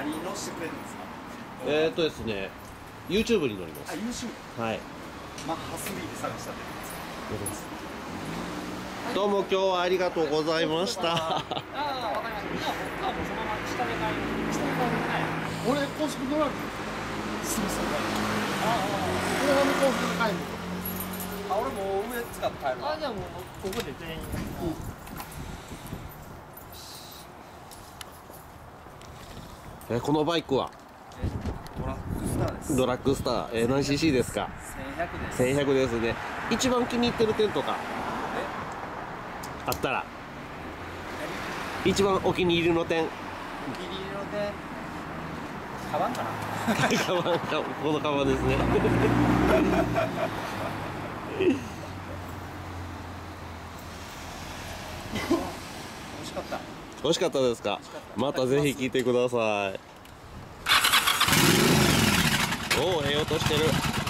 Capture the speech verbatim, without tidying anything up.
何乗してくれるんですか？ えーっとですね、YouTube に乗ります。 あ、YouTube。 はい。 マッハスリーで探したって言うんですか？ どうも今日はありがとうございました。 ああ、わかりました。じゃあ、もうそのまま下で帰る。下で帰る。はい。 俺高速乗られてすぐそこああ、 車の高速帰るあ、俺もう上使って帰るわ。 ああ、じゃあもうここで全員。 えこのバイクはドラッグスターです。 ドラッグスター、えー、何 シーシー ですか？ せんひゃくです。 せんひゃくですね。一番気に入ってる点とかあったら、一番お気に入りの点。 お気に入りの点。カバンかな。 カバン、このカバンですね。 惜しかった。 惜しかったですか？またぜひ聞いてください。おお、ええ音してる。